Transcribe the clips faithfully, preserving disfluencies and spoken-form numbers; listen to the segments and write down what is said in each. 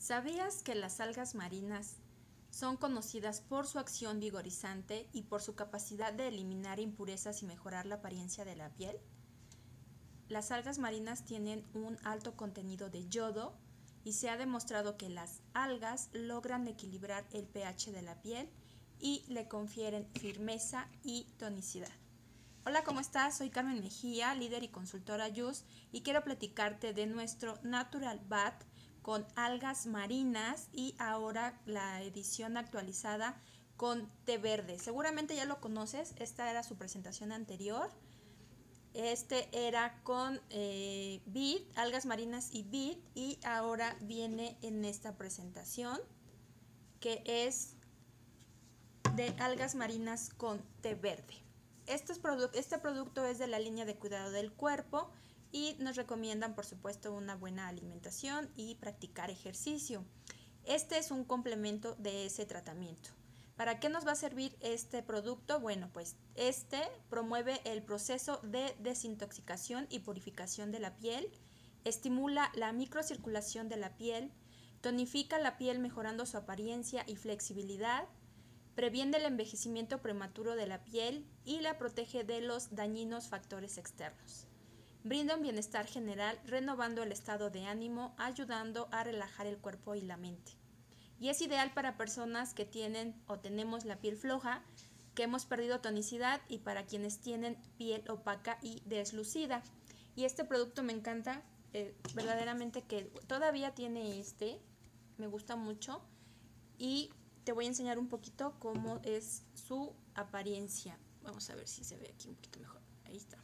¿Sabías que las algas marinas son conocidas por su acción vigorizante y por su capacidad de eliminar impurezas y mejorar la apariencia de la piel? Las algas marinas tienen un alto contenido de yodo y se ha demostrado que las algas logran equilibrar el pH de la piel y le confieren firmeza y tonicidad. Hola, ¿cómo estás? Soy Carmen Mejía, líder y consultora Yus, y quiero platicarte de nuestro Natural Bath con algas marinas y ahora la edición actualizada con té verde. Seguramente ya lo conoces, esta era su presentación anterior. Este era con eh, vid, algas marinas y vid, y ahora viene en esta presentación que es de algas marinas con té verde. Este, es produ este producto es de la línea de cuidado del cuerpo y nos recomiendan, por supuesto, una buena alimentación y practicar ejercicio. Este es un complemento de ese tratamiento. ¿Para qué nos va a servir este producto? Bueno, pues este promueve el proceso de desintoxicación y purificación de la piel, estimula la microcirculación de la piel, tonifica la piel mejorando su apariencia y flexibilidad, previene el envejecimiento prematuro de la piel y la protege de los dañinos factores externos. Brinda un bienestar general, renovando el estado de ánimo, ayudando a relajar el cuerpo y la mente. Y es ideal para personas que tienen o tenemos la piel floja, que hemos perdido tonicidad, y para quienes tienen piel opaca y deslucida. Y este producto me encanta, eh, verdaderamente que todavía tiene este, me gusta mucho, y te voy a enseñar un poquito cómo es su apariencia. Vamos a ver si se ve aquí un poquito mejor. Ahí está.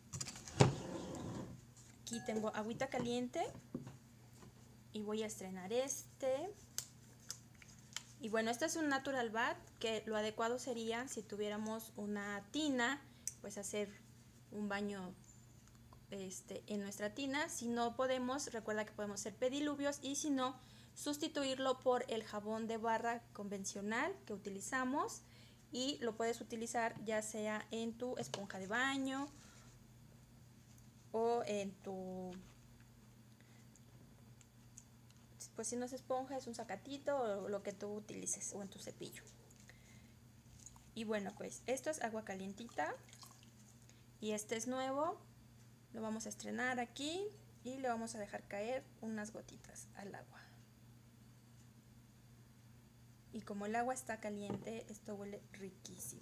Aquí tengo agüita caliente y voy a estrenar este. Y bueno, este es un Natural Bath, que lo adecuado sería, si tuviéramos una tina, pues hacer un baño este, en nuestra tina. Si no podemos, recuerda que podemos hacer pediluvios, y si no, sustituirlo por el jabón de barra convencional que utilizamos, y lo puedes utilizar ya sea en tu esponja de baño o en tu, pues si no es esponja, es un sacatito o lo que tú utilices, o en tu cepillo. Y bueno, pues esto es agua calientita y este es nuevo. Lo vamos a estrenar aquí y le vamos a dejar caer unas gotitas al agua. Y como el agua está caliente, esto huele riquísimo.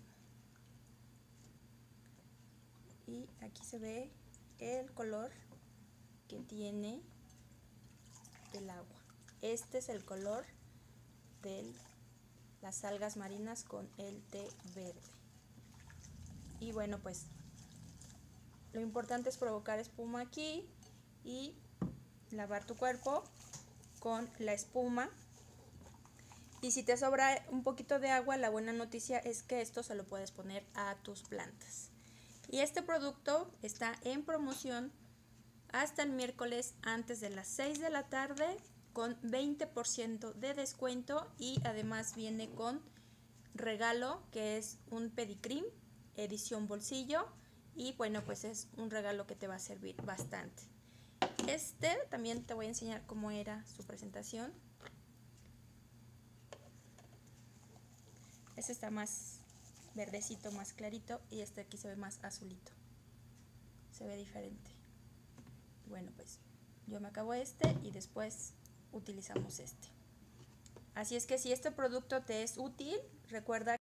Y aquí se ve el color que tiene el agua. Este es el color de las algas marinas con el té verde. Y bueno, pues lo importante es provocar espuma aquí y lavar tu cuerpo con la espuma. Y si te sobra un poquito de agua, la buena noticia es que esto se lo puedes poner a tus plantas. Y este producto está en promoción hasta el miércoles antes de las seis de la tarde con veinte por ciento de descuento, y además viene con regalo, que es un pedicream edición bolsillo, y bueno, pues es un regalo que te va a servir bastante. Este también te voy a enseñar cómo era su presentación. Este está más verdecito, más clarito, y este aquí se ve más azulito. Se ve diferente. Bueno, pues yo me acabo este y después utilizamos este. Así es que si este producto te es útil, recuerda